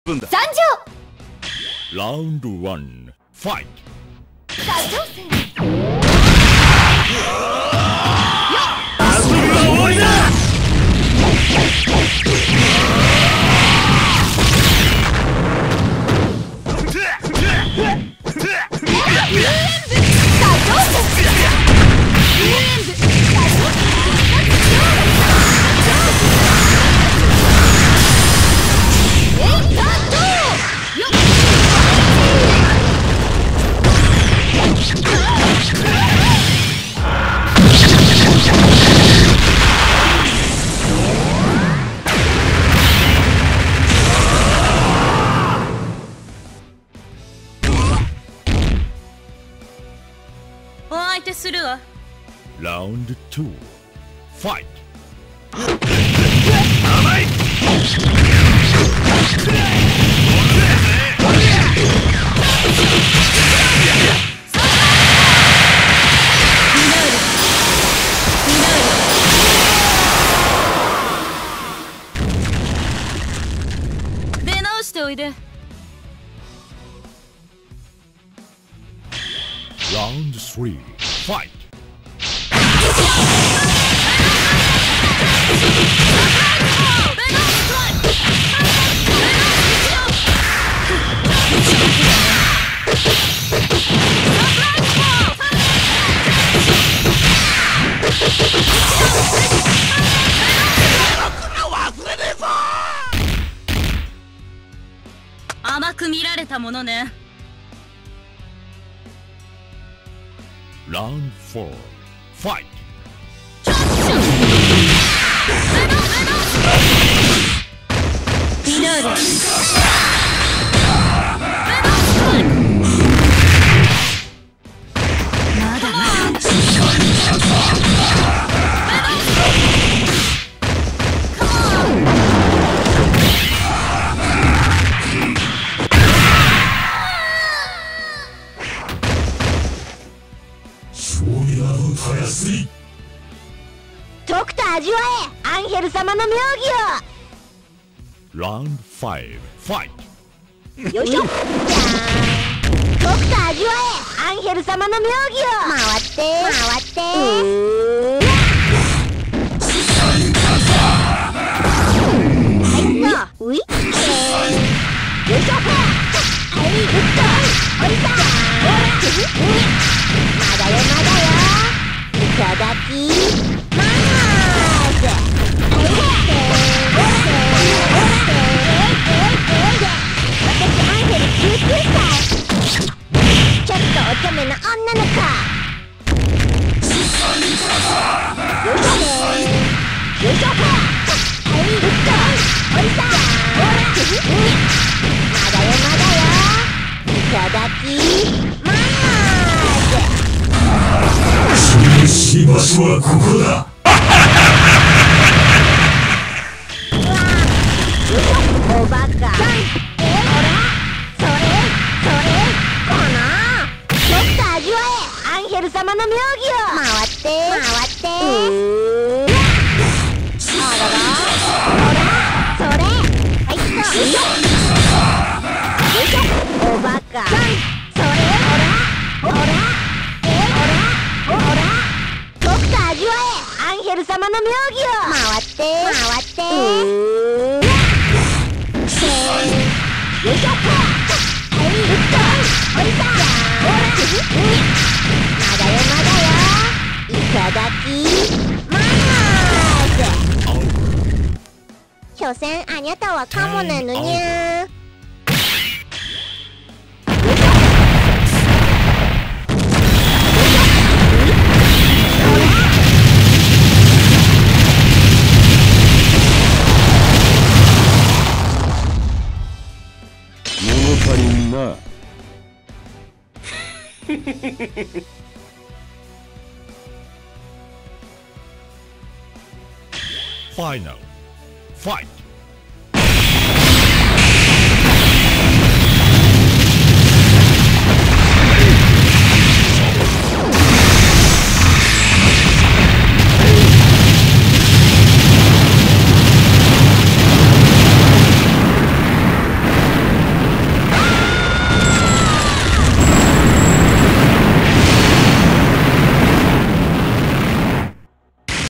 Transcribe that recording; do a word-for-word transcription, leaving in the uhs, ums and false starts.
分だ。 参上。 ラウンドワン、ファイト。 座長戦。 遊びは終わりだ。 お相手するわ。 ラウンドツー、ファイト。 甘い。 出直しておいで。 ラウンドスリー、ファイト。 甘く見られたものね。 ラウンドフォー、ファイト。 とくと味わえ、アンヘル様の妙ラウンドファイブ、ファイト。 技をよいしょ。じゃーん。とくと味わえ、アンヘル様の妙技を回って回ってはいとういっよいしょ。はい、うっといおりさんまだよまだよ。いただきまーす。はい、私アンヘルじゅうきゅうさい。ちょっとお茶目な女の子。よいしょねー。よいしょ。はい、うっといおりさんまだよまだよ。いただきまーす。 厳しい場所はここだ。 おバカ。え、ほら、それ、それ、このちょっと味わえ、アンヘル様の妙技を回って回ってあらら、ほら、それ、はいっとよいしょよいしょ、おバカ。それ、ほら、ほら、え、ほら、ほら、ちょっと味わえ、アンヘル様の妙技を回って回ってよいしょ。はい、うっといおりさんまだよまだよ。いただきまーす。所詮あにゃたはカモなのにゃー。 物足りんな。 ファイナル、ファイト。